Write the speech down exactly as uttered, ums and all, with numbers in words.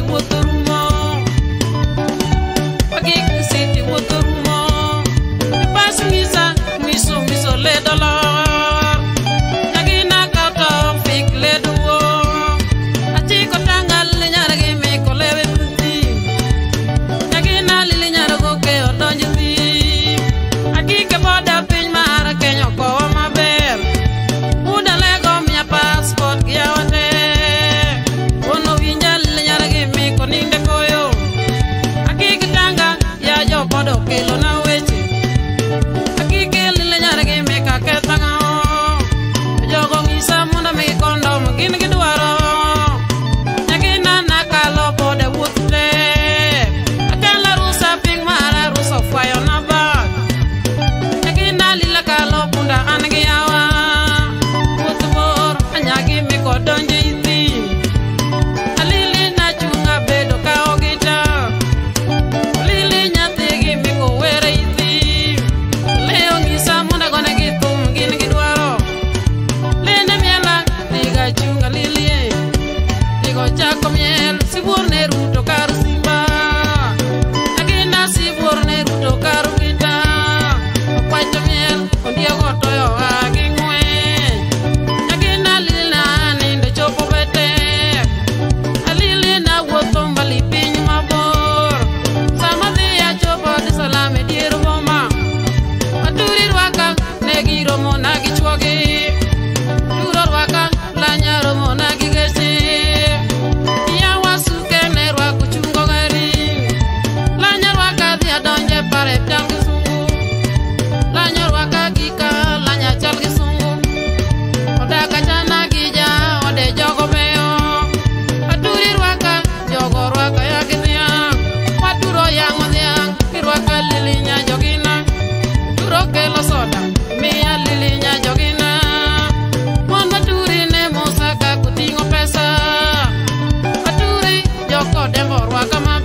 wuturumo Pagi City wuturumo Pas misa miso miso le dollar Nagina kauto fik le duo Ati ko tangal le nyarage me ko lewe puti Nagina lili nyarago ke odonjiti Aki ke boda pin mara kenyo ko maber Uda lego miya passport ya wate Ono winjal le nyarage me ko ninde koyo Aki ke tanga ya jo bodo kilo na weche Aki ke le nyarage me ka ke tanga Jogo ngisa munda me kondo mungkin kiduaro Nyakina nakalo bode wutute Akala rusa ping mara rusa fayo na bag Nyakina lila kalo punda anagi yawa Wutubor anyagi me kodonje iti Alili na chunga bedo ka ogita Lili nyategi me ko were iti Leo ngisa munda gona gitu mungkin kiduaro Lene miela diga chunga lilie Digo chako miel sibur ne ruto karu simba Agina sibur ne ruto karu kita Opacho miel ondia gotoyo agi ngwe Agina lila ninde chopo bete Alili na woto mbali pinyu mabor Samadhiya chopo di salame diru boma Maturi rwaka negi romo nagi chwagi Duror waka lanya romo nagi gesi Iya wasuke nerwa kuchungo gari Lanya waka dia donje pare pjang gisungu Lanya waka gika lanya chal gisungu Oda kachana gija ode jogo beyo Aduri waka jogo waka ya gitiang Waturo yang odiang Kirwaka lilinya jogina Duro ke lo soda Mia lilinya jogina Mon maturi ne mosaka kutingo pesa Maturi joko dembo rwaka ma